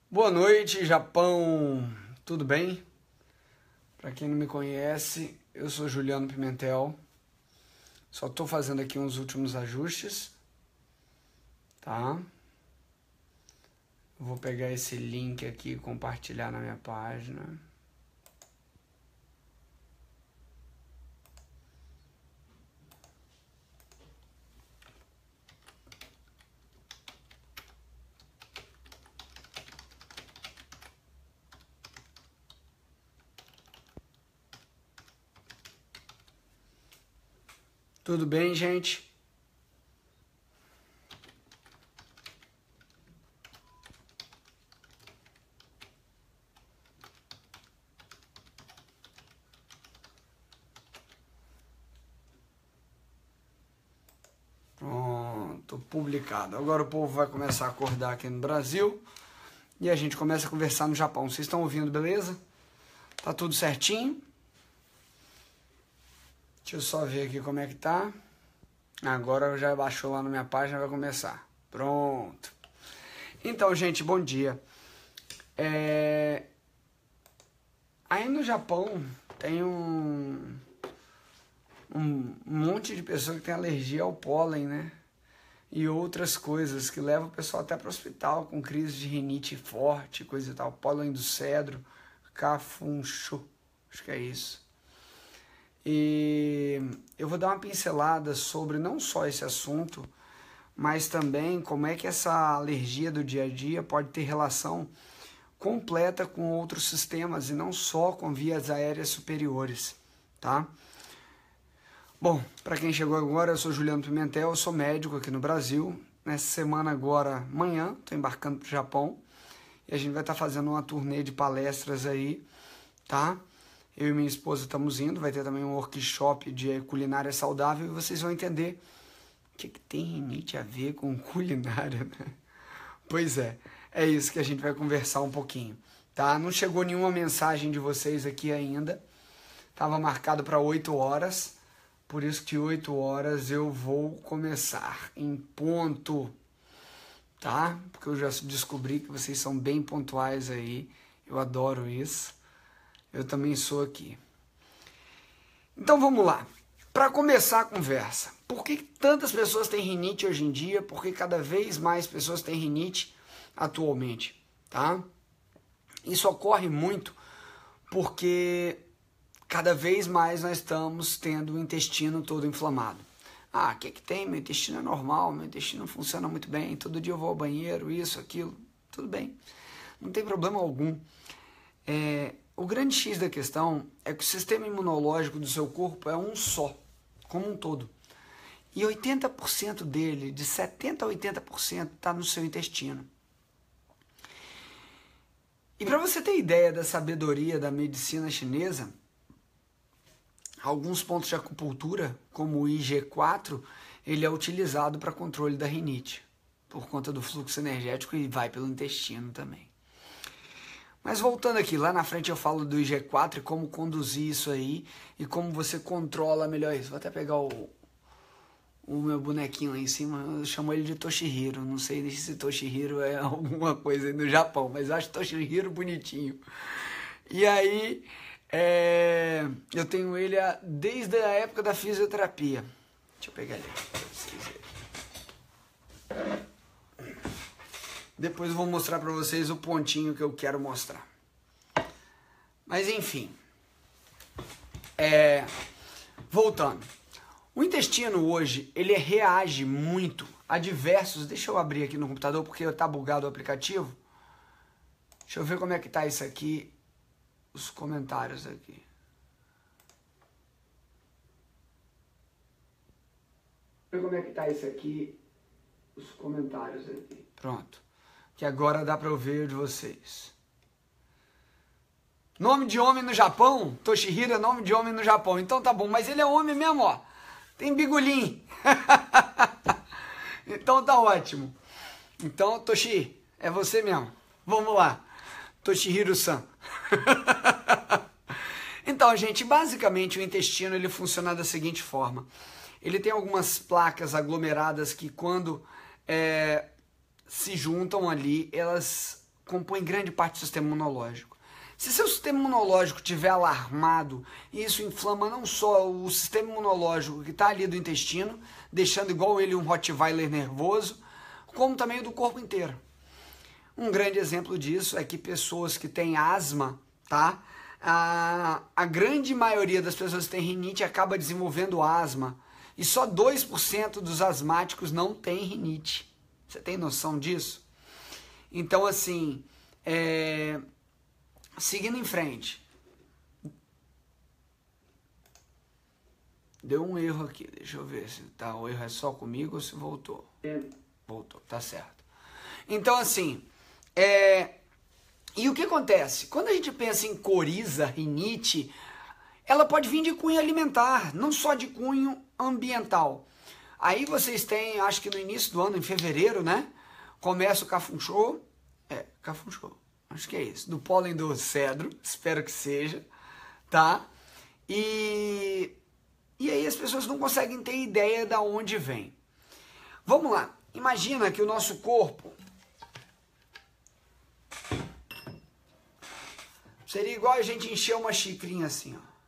Boa noite, Japão. Tudo bem? Para quem não me conhece, eu sou Juliano Pimentel. Só estou fazendo aqui uns últimos ajustes, tá? Vou pegar esse link aqui e compartilhar na minha página. Tudo bem, gente? Pronto, publicado. Agora o povo vai começar a acordar aqui no Brasil e a gente começa a conversar no Japão. Vocês estão ouvindo, beleza? Tá tudo certinho? Deixa eu só ver aqui como é que tá. Agora já baixou lá na minha página, vai começar. Pronto. Então, gente, bom dia. Aí no Japão tem um monte de pessoas que tem alergia ao pólen, né? E outras coisas que levam o pessoal até para o hospital com crise de rinite forte, coisa e tal. Pólen do cedro, cafuncho, acho que é isso. E eu vou dar uma pincelada sobre não só esse assunto, mas também como é que essa alergia do dia a dia pode ter relação completa com outros sistemas e não só com vias aéreas superiores, tá? Bom, para quem chegou agora, eu sou Juliano Pimentel, eu sou médico aqui no Brasil. Nessa semana agora, amanhã, estou embarcando para o Japão e a gente vai estar fazendo uma turnê de palestras aí, tá? Eu e minha esposa estamos indo, vai ter também um workshop de culinária saudável e vocês vão entender o que tem rinite a ver com culinária, né? Pois é isso que a gente vai conversar um pouquinho, tá? Não chegou nenhuma mensagem de vocês aqui ainda, estava marcado para 8 horas, por isso que 8 horas eu vou começar em ponto, tá? Porque eu já descobri que vocês são bem pontuais aí, eu adoro isso. Eu também sou aqui. Então vamos lá. Para começar a conversa, por que tantas pessoas têm rinite hoje em dia? Por que cada vez mais pessoas têm rinite atualmente? Tá? Isso ocorre muito porque cada vez mais nós estamos tendo o intestino todo inflamado. Ah, o que tem? Meu intestino é normal, meu intestino funciona muito bem, todo dia eu vou ao banheiro, isso, aquilo, tudo bem. Não tem problema algum. O grande X da questão é que o sistema imunológico do seu corpo é um só, como um todo. E 80% dele, de 70% a 80%, está no seu intestino. E para você ter ideia da sabedoria da medicina chinesa, alguns pontos de acupuntura, como o IG4, ele é utilizado para controle da rinite, por conta do fluxo energético e vai pelo intestino também. Mas voltando aqui, lá na frente eu falo do IG4 e como conduzir isso aí e como você controla melhor isso. Vou até pegar o meu bonequinho lá em cima, eu chamo ele de Toshihiro. Não sei se Toshihiro é alguma coisa aí no Japão, mas eu acho Toshihiro bonitinho. E aí, eu tenho ele desde a época da fisioterapia. Deixa eu pegar ele para vocês verem. Depois eu vou mostrar para vocês o pontinho que eu quero mostrar. Mas enfim, voltando. O intestino hoje, ele reage muito a diversos... Deixa eu abrir aqui no computador porque está bugado o aplicativo. Deixa eu ver como é que tá isso aqui, os comentários aqui. Deixa eu ver como é que tá isso aqui, os comentários aqui. Pronto. Que agora dá para eu ver de vocês. Nome de homem no Japão? Toshihiro é nome de homem no Japão. Então tá bom, mas ele é homem mesmo, ó. Tem bigolim. Então tá ótimo. Então, Toshi, é você mesmo. Vamos lá. Toshihiro-san. Então, gente, basicamente o intestino ele funciona da seguinte forma. Ele tem algumas placas aglomeradas que quando se juntam ali, elas compõe grande parte do sistema imunológico. Se seu sistema imunológico estiver alarmado, isso inflama não só o sistema imunológico que está ali do intestino, deixando igual ele um Rottweiler nervoso, como também o do corpo inteiro. Um grande exemplo disso é que pessoas que têm asma, tá? A grande maioria das pessoas que têm rinite acaba desenvolvendo asma. E só 2% dos asmáticos não têm rinite. Você tem noção disso? Então, assim, seguindo em frente. Deu um erro aqui, deixa eu ver se tá, o erro é só comigo ou se voltou. Voltou, tá certo. Então, assim, e o que acontece? Quando a gente pensa em coriza, rinite, ela pode vir de cunho alimentar, não só de cunho ambiental. Aí vocês têm, acho que no início do ano, em fevereiro, né? Começa o cafunchô, cafunchô, acho que é isso, do pólen do cedro, espero que seja, tá? E aí as pessoas não conseguem ter ideia de onde vem. Vamos lá, imagina que o nosso corpo seria igual a gente encher uma xicrinha assim, ó.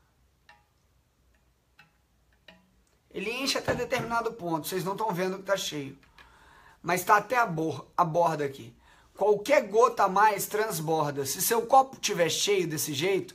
Ele enche até determinado ponto, vocês não estão vendo que está cheio. Mas está até a borda aqui. Qualquer gota a mais transborda. Se seu copo estiver cheio desse jeito,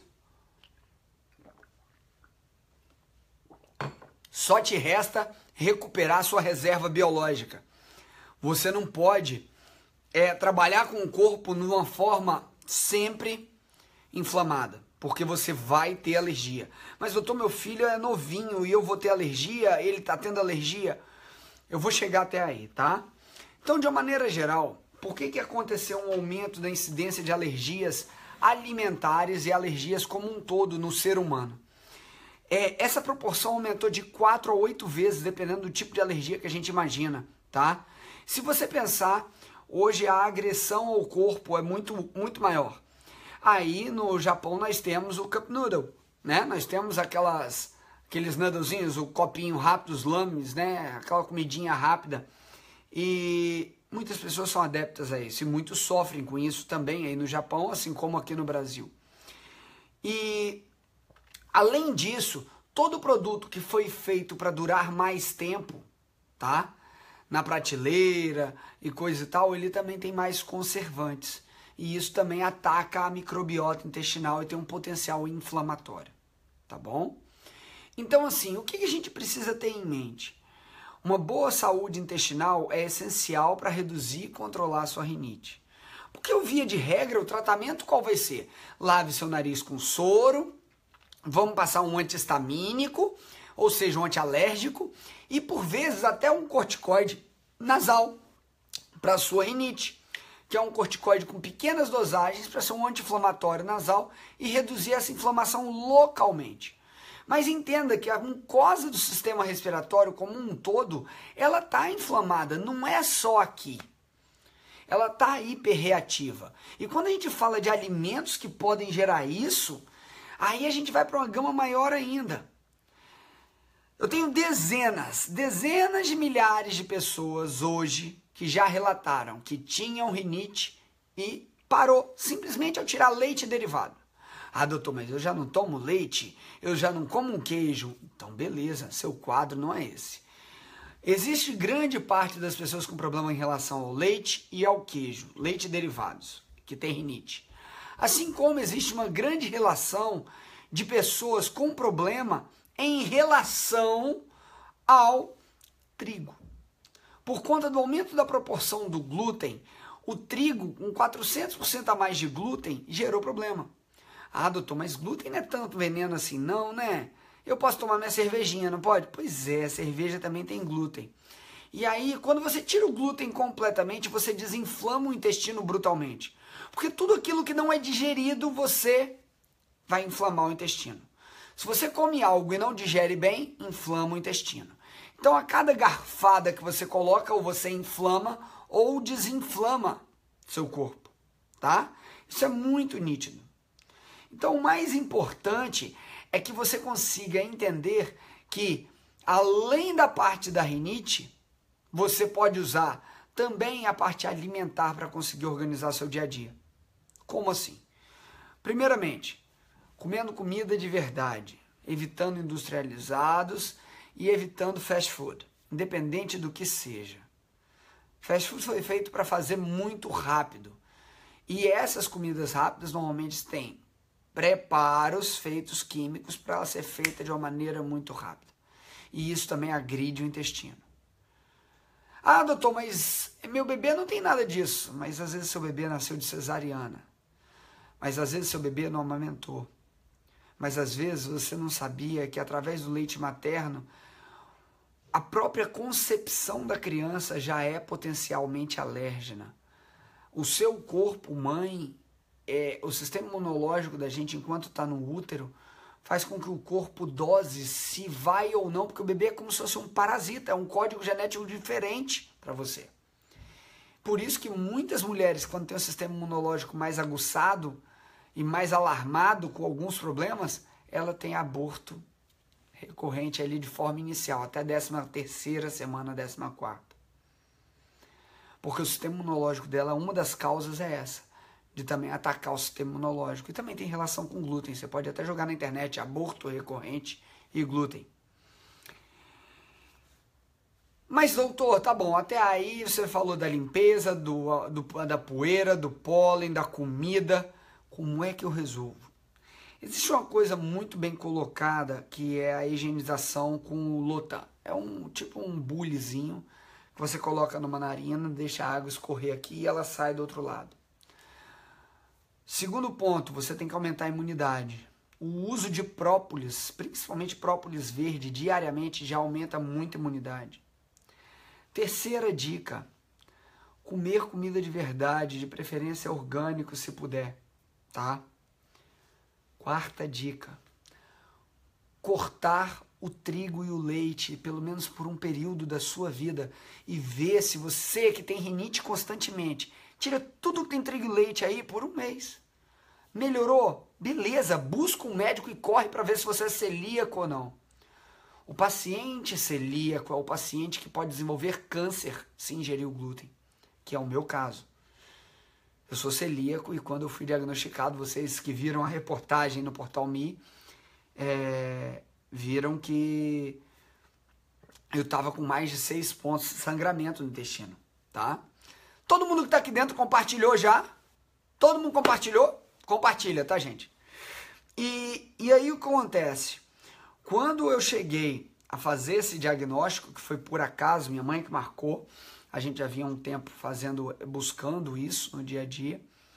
só te resta recuperar sua reserva biológica. Você não pode trabalhar com o corpo numa forma sempre inflamada, porque você vai ter alergia. Mas doutor, meu filho é novinho e eu vou ter alergia, ele está tendo alergia. Eu vou chegar até aí, tá? Então, de uma maneira geral, por que aconteceu um aumento da incidência de alergias alimentares e alergias como um todo no ser humano? Essa proporção aumentou de 4 a 8 vezes, dependendo do tipo de alergia que a gente imagina, tá? Se você pensar, hoje a agressão ao corpo é muito, muito maior. Aí no Japão nós temos o Cup Noodle, né? Nós temos aqueles noodlezinhos, o copinho rápido, os lames, né? Aquela comidinha rápida. E muitas pessoas são adeptas a isso e muitos sofrem com isso também aí no Japão, assim como aqui no Brasil. E além disso, todo produto que foi feito para durar mais tempo, tá? Na prateleira e coisa e tal, ele também tem mais conservantes. E isso também ataca a microbiota intestinal e tem um potencial inflamatório, tá bom? Então, assim, o que a gente precisa ter em mente? Uma boa saúde intestinal é essencial para reduzir e controlar a sua rinite. Porque, via de regra, o tratamento qual vai ser? Lave seu nariz com soro, vamos passar um antihistamínico, ou seja, um antialérgico, e por vezes até um corticoide nasal para a sua rinite, que é um corticoide com pequenas dosagens para ser um anti-inflamatório nasal e reduzir essa inflamação localmente. Mas entenda que a mucosa do sistema respiratório como um todo, ela está inflamada, não é só aqui. Ela está hiperreativa. E quando a gente fala de alimentos que podem gerar isso, aí a gente vai para uma gama maior ainda. Eu tenho dezenas de milhares de pessoas hoje que já relataram que tinham rinite e parou simplesmente ao tirar leite derivado. Ah, doutor, mas eu já não tomo leite, eu já não como um queijo. Então, beleza, seu quadro não é esse. Existe grande parte das pessoas com problema em relação ao leite e ao queijo, leite e derivados, que tem rinite. Assim como existe uma grande relação de pessoas com problema em relação ao trigo. Por conta do aumento da proporção do glúten, o trigo com 400% a mais de glúten gerou problema. Ah, doutor, mas glúten não é tanto veneno assim, não, né? Eu posso tomar minha cervejinha, não pode? Pois é, a cerveja também tem glúten. E aí, quando você tira o glúten completamente, você desinflama o intestino brutalmente. Porque tudo aquilo que não é digerido, você vai inflamar o intestino. Se você come algo e não digere bem, inflama o intestino. Então, a cada garfada que você coloca, ou você inflama ou desinflama seu corpo, tá? Isso é muito nítido. Então, o mais importante é que você consiga entender que, além da parte da rinite, você pode usar também a parte alimentar para conseguir organizar seu dia a dia. Como assim? Primeiramente, comendo comida de verdade, evitando industrializados e evitando fast food, independente do que seja. Fast food foi feito para fazer muito rápido. E essas comidas rápidas normalmente têm preparos feitos químicos para ela ser feita de uma maneira muito rápida. E isso também agride o intestino. Ah, doutor, mas meu bebê não tem nada disso. Mas às vezes seu bebê nasceu de cesariana. Mas às vezes seu bebê não amamentou. Mas às vezes você não sabia que através do leite materno, a própria concepção da criança já é potencialmente alérgena. O seu corpo, mãe, o sistema imunológico da gente enquanto está no útero, faz com que o corpo dose se vai ou não, porque o bebê é como se fosse um parasita, é um código genético diferente para você. Por isso que muitas mulheres, quando têm um sistema imunológico mais aguçado e mais alarmado com alguns problemas, ela tem aborto recorrente ali de forma inicial, até a 13ª semana, 14ª. Porque o sistema imunológico dela, uma das causas é essa, de também atacar o sistema imunológico. E também tem relação com glúten. Você pode até jogar na internet aborto recorrente e glúten. Mas, doutor, tá bom, até aí você falou da limpeza, da poeira, do pólen, da comida. Como é que eu resolvo? Existe uma coisa muito bem colocada, que é a higienização com o Lotan. É tipo um bulizinho que você coloca numa narina, deixa a água escorrer aqui e ela sai do outro lado. Segundo ponto, você tem que aumentar a imunidade. O uso de própolis, principalmente própolis verde, diariamente já aumenta muito a imunidade. Terceira dica, comer comida de verdade, de preferência orgânico se puder, tá? Quarta dica, cortar o trigo e o leite, pelo menos por um período da sua vida, e ver se você que tem rinite constantemente, tira tudo que tem trigo e leite aí por um mês. Melhorou? Beleza, busca um médico e corre para ver se você é celíaco ou não. O paciente celíaco é o paciente que pode desenvolver câncer se ingerir o glúten, que é o meu caso. Eu sou celíaco e quando eu fui diagnosticado, vocês que viram a reportagem no Portal Me, viram que eu estava com mais de 6 pontos de sangramento no intestino, tá? Todo mundo que está aqui dentro compartilhou já? Todo mundo compartilhou? Compartilha, tá, gente? E aí o que acontece? Quando eu cheguei a fazer esse diagnóstico, que foi por acaso, minha mãe que marcou, a gente já havia um tempo buscando isso no dia a dia,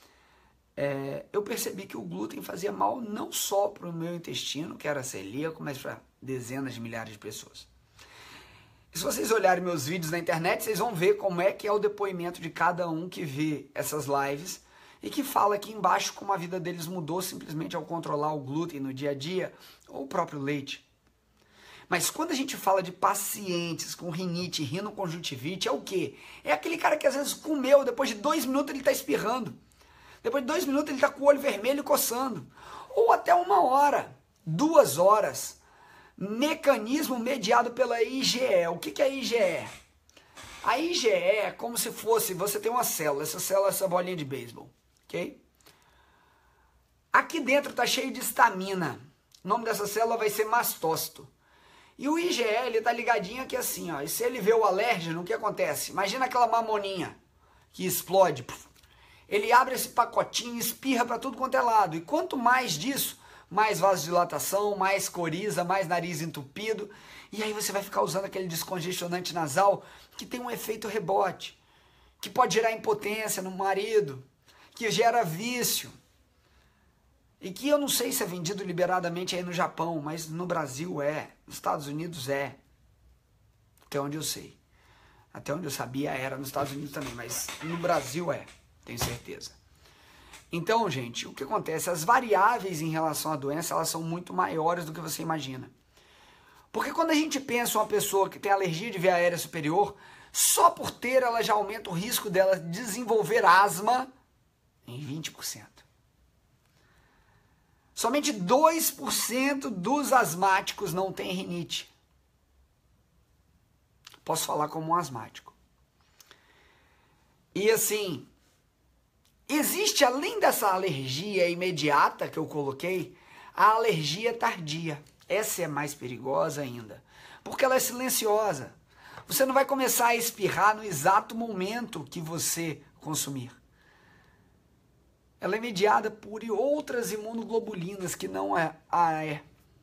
eu percebi que o glúten fazia mal não só para o meu intestino, que era celíaco, mas para dezenas de milhares de pessoas. E se vocês olharem meus vídeos na internet, vocês vão ver como é que é o depoimento de cada um que vê essas lives e que fala aqui embaixo como a vida deles mudou simplesmente ao controlar o glúten no dia a dia ou o próprio leite. Mas quando a gente fala de pacientes com rinite, rinoconjuntivite, é o quê? É aquele cara que às vezes comeu, depois de 2 minutos ele está espirrando. Depois de 2 minutos ele está com o olho vermelho coçando. Ou até 1 hora, 2 horas. Mecanismo mediado pela IgE. O que é a IgE? A IgE é como se fosse, você tem uma célula, essa célula é essa bolinha de beisebol, ok? Aqui dentro está cheio de histamina. O nome dessa célula vai ser mastócito. E o IgE, ele tá ligadinho aqui assim, ó. E se ele vê o alérgeno, o que acontece? Imagina aquela mamoninha que explode. Ele abre esse pacotinho, espirra para tudo quanto é lado. E quanto mais disso, mais vasodilatação, mais coriza, mais nariz entupido. E aí você vai ficar usando aquele descongestionante nasal que tem um efeito rebote, que pode gerar impotência no marido, que gera vício. E que eu não sei se é vendido liberadamente aí no Japão, mas no Brasil é, nos Estados Unidos é. Até onde eu sei. Até onde eu sabia era nos Estados Unidos também, mas no Brasil é, tenho certeza. Então, gente, o que acontece? As variáveis em relação à doença, elas são muito maiores do que você imagina. Porque quando a gente pensa uma pessoa que tem alergia de via aérea superior, só por ter ela já aumenta o risco dela desenvolver asma em 20%. Somente 2% dos asmáticos não têm rinite. Posso falar como um asmático. E assim, Existe, além dessa alergia imediata que eu coloquei, a alergia tardia. Essa é mais perigosa ainda, porque ela é silenciosa. Você não vai começar a espirrar no exato momento que você consumir. Ela é mediada por outras imunoglobulinas que não é a E.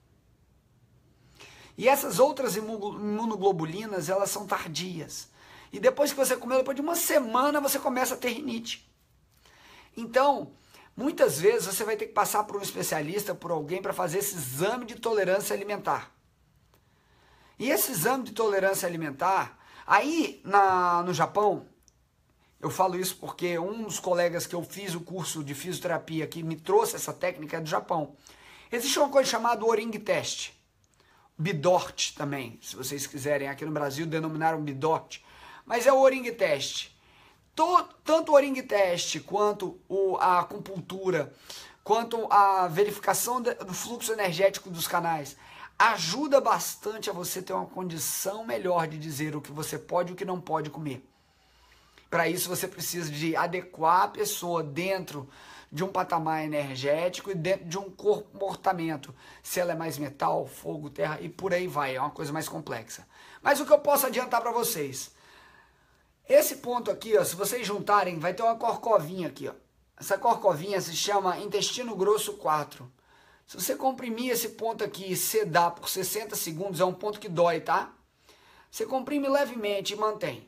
E essas outras imunoglobulinas, elas são tardias. E depois que você comeu, depois de uma semana, você começa a ter rinite. Então, muitas vezes você vai ter que passar por um especialista, por alguém, para fazer esse exame de tolerância alimentar. E esse exame de tolerância alimentar, aí no Japão, eu falo isso porque um dos colegas que eu fiz o curso de fisioterapia que me trouxe essa técnica é do Japão. Existe uma coisa chamada Oring Test. Bidort também, se vocês quiserem. Aqui no Brasil denominaram Bidort. Mas é o Oring Test. Tanto o Oring Test, quanto a acupuntura, quanto a verificação do fluxo energético dos canais, ajuda bastante a você ter uma condição melhor de dizer o que você pode e o que não pode comer. Para isso você precisa de adequar a pessoa dentro de um patamar energético e dentro de um comportamento. Se ela é mais metal, fogo, terra e por aí vai. É uma coisa mais complexa. Mas o que eu posso adiantar para vocês? Esse ponto aqui, ó, se vocês juntarem, vai ter uma corcovinha aqui. Ó. Essa corcovinha se chama intestino grosso 4. Se você comprimir esse ponto aqui e sedar por 60 segundos, é um ponto que dói, tá? Você comprime levemente e mantém.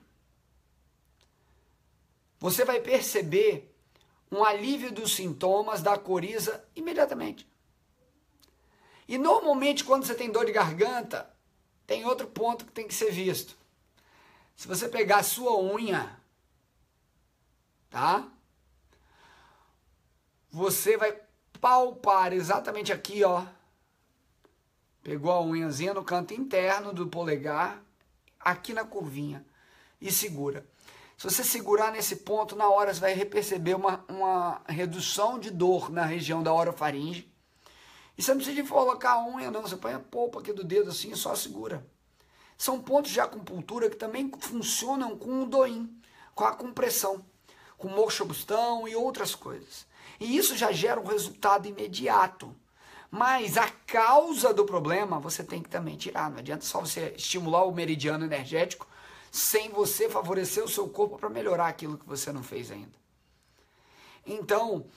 Você vai perceber um alívio dos sintomas da coriza imediatamente. E normalmente quando você tem dor de garganta, tem outro ponto que tem que ser visto. Se você pegar a sua unha, tá? Você vai palpar exatamente aqui, ó. Pegou a unhazinha no canto interno do polegar, aqui na curvinha, e segura. Se você segurar nesse ponto, na hora você vai perceber uma redução de dor na região da orofaringe. E você não precisa de colocar a unha, não. Você põe a polpa aqui do dedo assim e só segura. São pontos de acupuntura que também funcionam com o doin, com a compressão, com moxobustão e outras coisas. E isso já gera um resultado imediato. Mas a causa do problema você tem que também tirar. Não adianta só você estimular o meridiano energético sem você favorecer o seu corpo para melhorar aquilo que você não fez ainda. Então,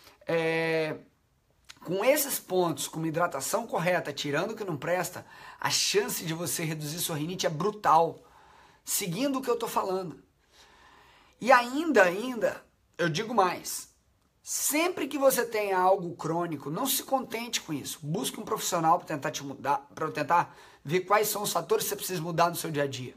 com esses pontos, com uma hidratação correta, tirando o que não presta, a chance de você reduzir sua rinite é brutal, seguindo o que eu estou falando. E ainda, eu digo mais, sempre que você tenha algo crônico, não se contente com isso. Busque um profissional para tentar te mudar, para tentar ver quais são os fatores que você precisa mudar no seu dia a dia.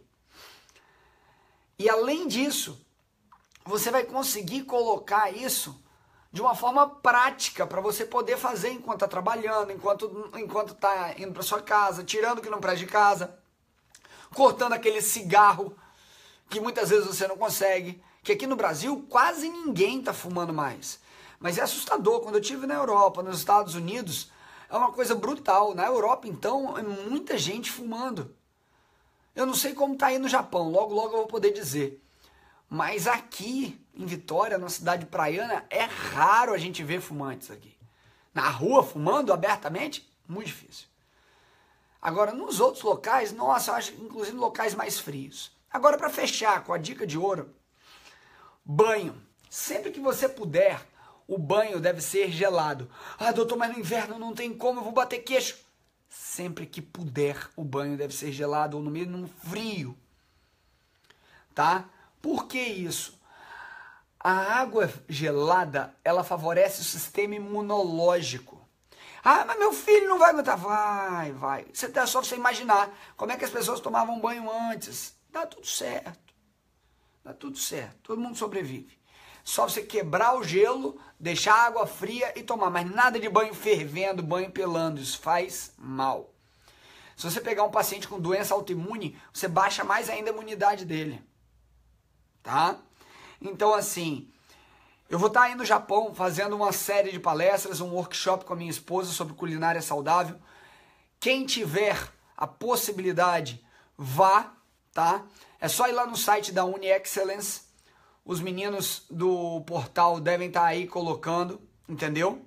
E além disso, você vai conseguir colocar isso de uma forma prática para você poder fazer enquanto está trabalhando, enquanto está indo para sua casa, tirando o que não presta de casa, cortando aquele cigarro que muitas vezes você não consegue, que aqui no Brasil quase ninguém está fumando mais. Mas é assustador, quando eu estive na Europa, nos Estados Unidos, é uma coisa brutal. Na Europa, então, é muita gente fumando. Eu não sei como está aí no Japão, logo eu vou poder dizer. Mas aqui, em Vitória, na cidade praiana, é raro a gente ver fumantes aqui. Na rua, fumando abertamente, muito difícil. Agora, nos outros locais, nossa, eu acho inclusive locais mais frios. Agora, para fechar com a dica de ouro, banho. Sempre que você puder, o banho deve ser gelado. Ah, doutor, mas no inverno não tem como, eu vou bater queixo. Sempre que puder, o banho deve ser gelado ou no mínimo frio. Tá? Por que isso? A água gelada, ela favorece o sistema imunológico. Ah, mas meu filho não vai aguentar. Vai. É só você imaginar como é que as pessoas tomavam banho antes. Dá tudo certo. Todo mundo sobrevive. Só você quebrar o gelo, deixar a água fria e tomar. Mas nada de banho fervendo, banho pelando. Isso faz mal. Se você pegar um paciente com doença autoimune, você baixa mais ainda a imunidade dele. Tá? Então, assim, eu vou estar aí no Japão fazendo uma série de palestras, um workshop com a minha esposa sobre culinária saudável. Quem tiver a possibilidade, vá, tá? É só ir lá no site da UniExcellence. os meninos do portal devem estar aí colocando, entendeu?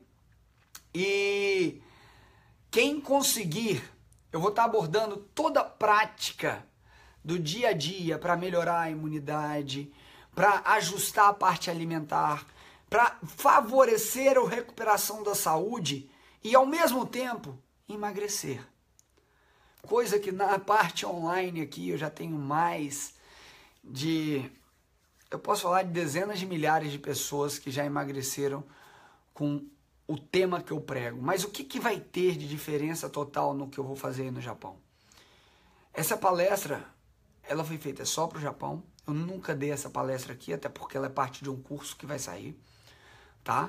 E quem conseguir, eu vou estar abordando toda a prática do dia a dia para melhorar a imunidade, para ajustar a parte alimentar, para favorecer a recuperação da saúde e, ao mesmo tempo, emagrecer. Coisa que na parte online aqui eu já tenho mais de... Eu posso falar de dezenas de milhares de pessoas que já emagreceram com o tema que eu prego. Mas o que vai ter de diferença total no que eu vou fazer aí no Japão? Essa palestra, ela foi feita só para o Japão. Eu nunca dei essa palestra aqui, até porque ela é parte de um curso que vai sair, tá?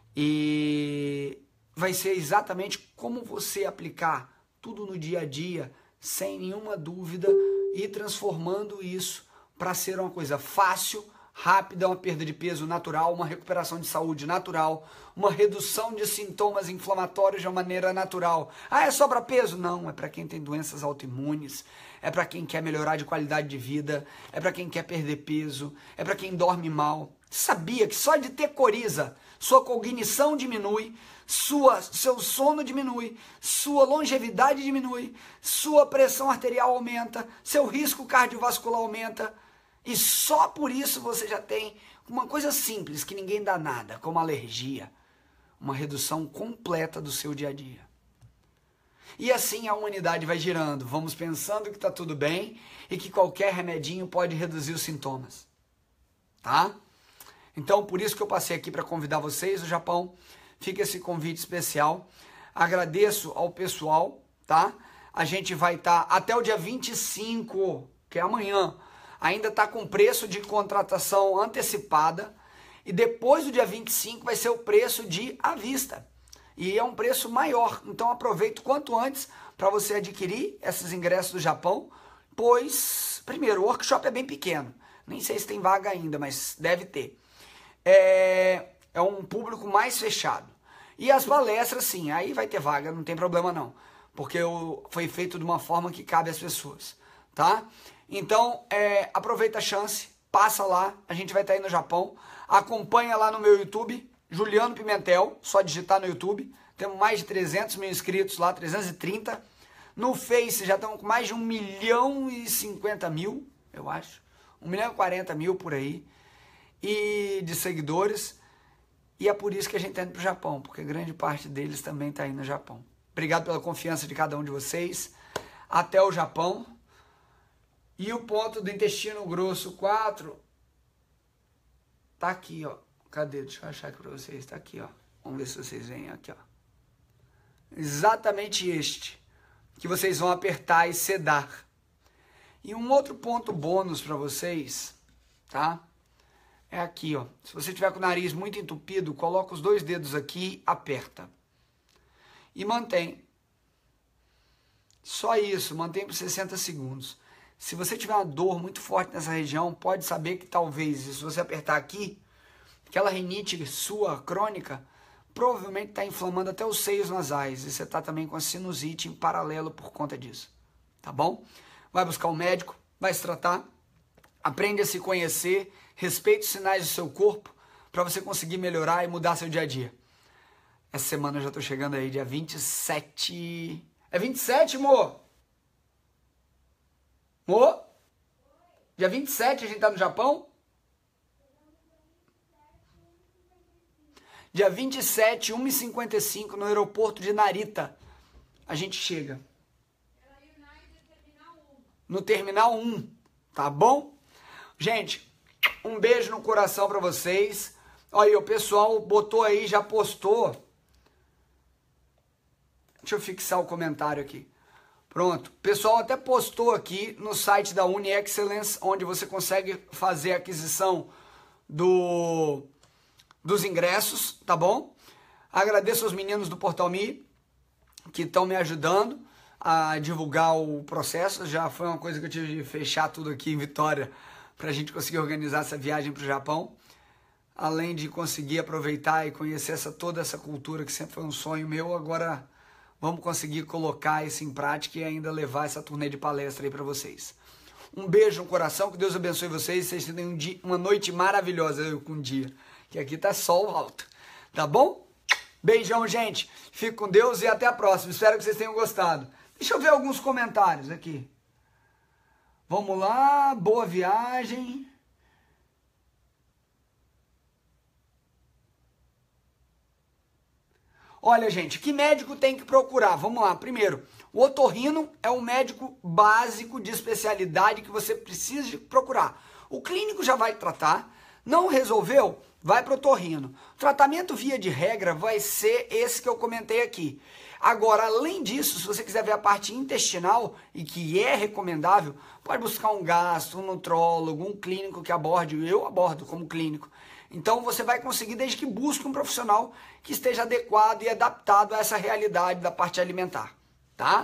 E vai ser exatamente como você aplicar tudo no dia a dia, sem nenhuma dúvida, e transformando isso para ser uma coisa fácil, rápida, uma perda de peso natural, uma recuperação de saúde natural, uma redução de sintomas inflamatórios de uma maneira natural. Ah, é só para peso? Não, é para quem tem doenças autoimunes, é para quem quer melhorar de qualidade de vida, é para quem quer perder peso, é para quem dorme mal. Sabia que só de ter coriza, sua cognição diminui, seu sono diminui, sua longevidade diminui, sua pressão arterial aumenta, seu risco cardiovascular aumenta. E só por isso você já tem uma coisa simples, que ninguém dá nada, como alergia, uma redução completa do seu dia a dia. E assim a humanidade vai girando, vamos pensando que está tudo bem e que qualquer remedinho pode reduzir os sintomas, tá? Então, por isso que eu passei aqui para convidar vocês do Japão, fica esse convite especial, agradeço ao pessoal, tá? A gente vai estar até o dia 25, que é amanhã, ainda está com preço de contratação antecipada e depois do dia 25 vai ser o preço de à vista. E é um preço maior, então aproveite quanto antes para você adquirir esses ingressos do Japão, pois, primeiro, o workshop é bem pequeno, nem sei se tem vaga ainda, mas deve ter. É um público mais fechado. E as palestras, sim, aí vai ter vaga, não tem problema não, porque foi feito de uma forma que cabe às pessoas, tá? Então, aproveita a chance, passa lá, a gente vai estar aí no Japão, acompanha lá no meu YouTube, Juliano Pimentel, só digitar no YouTube, temos mais de 300 mil inscritos lá, 330, no Face já estamos com mais de 1.050.000, eu acho, 1.040.000 por aí, e de seguidores, e é por isso que a gente está indo para o Japão, porque grande parte deles também está aí no Japão. Obrigado pela confiança de cada um de vocês, até o Japão. E o ponto do intestino grosso 4 tá aqui, ó. Cadê? Deixa eu achar aqui para vocês. Tá aqui, ó. Vamos ver se vocês veem aqui, ó. Exatamente este. Que vocês vão apertar e sedar. E um outro ponto bônus para vocês, tá? É aqui, ó. Se você tiver com o nariz muito entupido, coloca os 2 dedos aqui, aperta. E mantém. Só isso, mantém por 60 segundos. Se você tiver uma dor muito forte nessa região, pode saber que talvez, se você apertar aqui, aquela rinite sua crônica, provavelmente está inflamando até os seios nasais. E você está também com a sinusite em paralelo por conta disso. Tá bom? Vai buscar um médico, vai se tratar, aprende a se conhecer, respeite os sinais do seu corpo, para você conseguir melhorar e mudar seu dia a dia. Essa semana eu já estou chegando aí, dia 27... É 27, amor? Amor? Dia 27 a gente tá no Japão? Dia 27, 1h55 no aeroporto de Narita. A gente chega. No Terminal 1, tá bom? Gente, um beijo no coração pra vocês. Olha aí, o pessoal botou aí, já postou. Deixa eu fixar o comentário aqui. Pronto, o pessoal até postou aqui no site da Uni Excellence, onde você consegue fazer a aquisição dos ingressos, tá bom? Agradeço aos meninos do Portal Me, que estão me ajudando a divulgar o processo. Já foi uma coisa que eu tive de fechar tudo aqui em Vitória, para a gente conseguir organizar essa viagem para o Japão. Além de conseguir aproveitar e conhecer toda essa cultura, que sempre foi um sonho meu, agora... Vamos conseguir colocar isso em prática e ainda levar essa turnê de palestra aí para vocês. Um beijo no coração, que Deus abençoe vocês. Vocês tenham uma noite maravilhosa com um dia, que aqui tá sol alto. Tá bom? Beijão, gente. Fique com Deus e até a próxima. Espero que vocês tenham gostado. Deixa eu ver alguns comentários aqui. Vamos lá. Boa viagem. Olha, gente, que médico tem que procurar? Vamos lá. Primeiro, o otorrino é um médico básico de especialidade que você precisa procurar. O clínico já vai tratar. Não resolveu? Vai para o otorrino. O tratamento via de regra vai ser esse que eu comentei aqui. Agora, além disso, se você quiser ver a parte intestinal, e que é recomendável, pode buscar um gastro, um nutrólogo, um clínico que aborde, eu abordo como clínico. Então você vai conseguir desde que busque um profissional que esteja adequado e adaptado a essa realidade da parte alimentar, tá?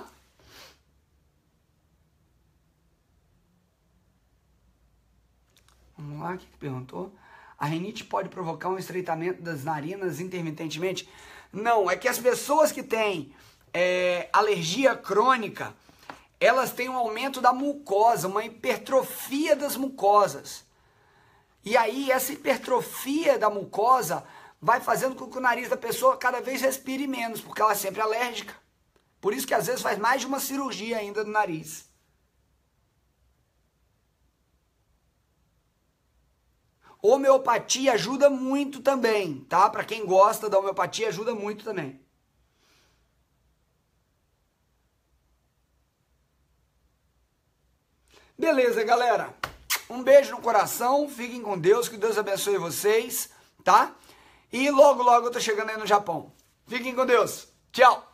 Vamos lá, o que perguntou? A rinite pode provocar um estreitamento das narinas intermitentemente? Não, é que as pessoas que têm alergia crônica, elas têm um aumento da mucosa, uma hipertrofia das mucosas. E aí essa hipertrofia da mucosa vai fazendo com que o nariz da pessoa cada vez respire menos, porque ela é sempre alérgica. Por isso que às vezes faz mais de uma cirurgia ainda no nariz. Homeopatia ajuda muito também, tá? Para quem gosta da homeopatia, ajuda muito também. Beleza, galera. Um beijo no coração, fiquem com Deus, que Deus abençoe vocês, tá? E logo, logo eu tô chegando aí no Japão. Fiquem com Deus. Tchau.